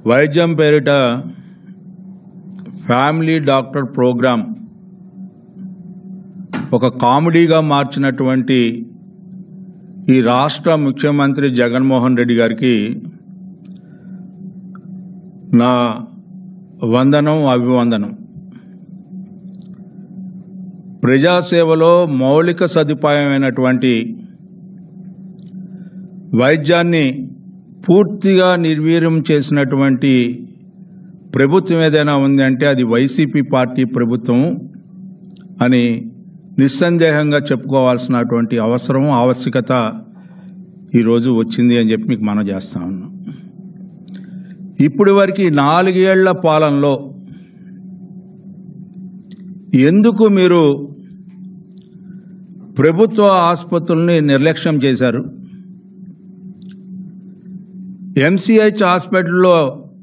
వైద్యం పేరిట family doctor programme ఒక కామెడీగా మార్చినటువంటి ఈ రాష్ట్ర ముఖ్యమంత్రి జగన్మోహన్ రెడ్డి గారికి నా వందనం అభివందనం. ప్రజాసేవలో మౌలిక సదుపాయమైనటువంటి వైద్యాన్ని పూర్తిగా నిర్వీర్యం చేసినటువంటి ప్రభుత్వం ఏదైనా ఉంది అంటే అది వైసీపీ పార్టీ ప్రభుత్వం అని నిస్సందేహంగా చెప్పుకోవాల్సినటువంటి అవసరం ఆవశ్యకత ఈరోజు వచ్చింది అని చెప్పి మీకు మనం చేస్తా ఉన్నాం. ఇప్పటి వరకు 4 ఏళ్ల పాలనలో ఎందుకు మీరు ప్రభుత్వ ఆసుపత్రుల్ని నిర్లక్ష్యం చేశారు? ఎంసీహెచ్ హాస్పిటల్లో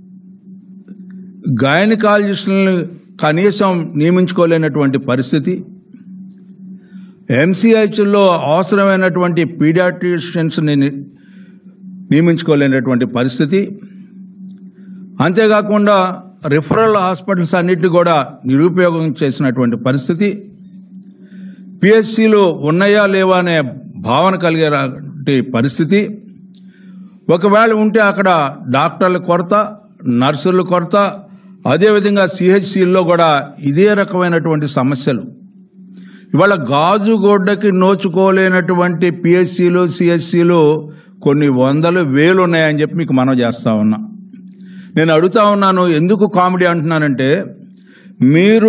గైనకాలజిస్టులను కనీసం నియమించుకోలేనటువంటి పరిస్థితి, ఎంసీహెచ్లో అవసరమైనటువంటి పీడియాట్రిషియన్స్ని నియమించుకోలేనటువంటి పరిస్థితి, అంతేకాకుండా రిఫరల్ హాస్పిటల్స్ అన్నిటిని కూడా నిరుపయోగం చేసినటువంటి పరిస్థితి, పిహెచ్సిలు ఉన్నాయా లేవా అనే భావన కలిగే పరిస్థితి, ఒకవేళ ఉంటే అక్కడ డాక్టర్ల కొరత, నర్సుల కొరత, అదేవిధంగా సిహెచ్సిల్లో కూడా ఇదే రకమైనటువంటి సమస్యలు. ఇవాళ గాజుగొడ్డకి నోచుకోలేనటువంటి పిహెచ్సిలు, సిహెచ్సిలు కొన్ని వందలు వేలు ఉన్నాయని చెప్పి మీకు మనం చేస్తా ఉన్నా. నేను అడుగుతా ఉన్నాను, ఎందుకు కామెడీ అంటున్నానంటే, మీరు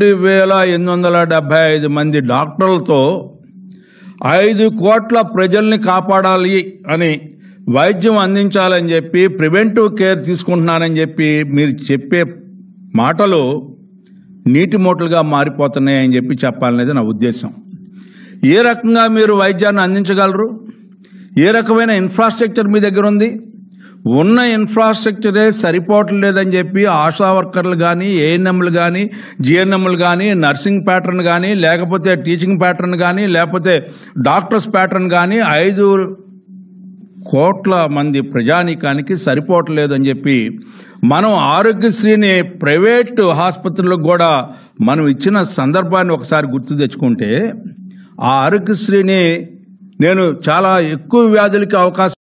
2875 మంది డాక్టర్లతో 5 కోట్ల ప్రజల్ని కాపాడాలి అని, వైద్యం అందించాలని చెప్పి, ప్రివెంటివ్ కేర్ తీసుకుంటున్నానని చెప్పి మీరు చెప్పే మాటలు నీటి మూటలుగా మారిపోతున్నాయని చెప్పి చెప్పాలనేది నా ఉద్దేశం. ఏ రకంగా మీరు వైద్యాన్ని అందించగలరు? ఏ రకమైన ఇన్ఫ్రాస్ట్రక్చర్ మీ దగ్గర ఉంది? ఉన్న ఇన్ఫ్రాస్ట్రక్చరే సరిపోవట్లేదని చెప్పి ఆశా వర్కర్లు కానీ, ఏఎన్ఎంలు కానీ, జిఎన్ఎంలు కానీ, నర్సింగ్ ప్యాటర్న్ కానీ, లేకపోతే టీచింగ్ ప్యాటర్న్ కానీ, లేకపోతే డాక్టర్స్ ప్యాటర్న్ కానీ 5 కోట్ల మంది ప్రజానీకానికి సరిపోవట్లేదని చెప్పి మనం ఆరోగ్యశ్రీని ప్రైవేటు ఆసుపత్రులకు కూడా మనం ఇచ్చిన సందర్భాన్ని ఒకసారి గుర్తు తెచ్చుకుంటే, ఆ ఆరోగ్యశ్రీని నేను చాలా ఎక్కువ వ్యాధులకి అవకాశం